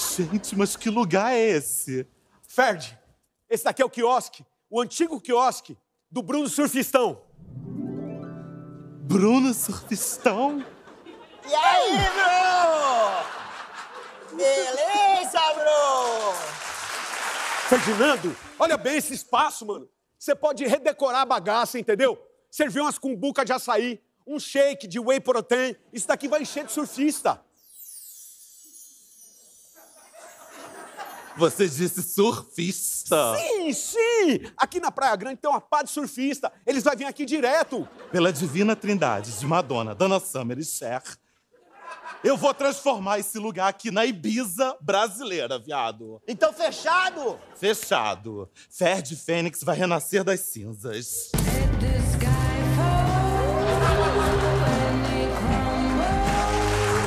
Gente, mas que lugar é esse? Ferd, esse daqui é o quiosque, o antigo quiosque do Bruno Surfistão. Bruno Surfistão? E aí, bro? Beleza, bro? Ferdinando, olha bem esse espaço, mano. Você pode redecorar a bagaça, entendeu? Servir umas cumbuca de açaí, um shake de whey protein. Isso daqui vai encher de surfista. Você disse surfista? Sim, sim! Aqui na Praia Grande tem uma pá de surfista. Eles vão vir aqui direto. Pela divina trindade de Madonna, Dana Summer e Cher, eu vou transformar esse lugar aqui na Ibiza brasileira, viado. Então, fechado? Fechado. Ferd Fênix vai renascer das cinzas.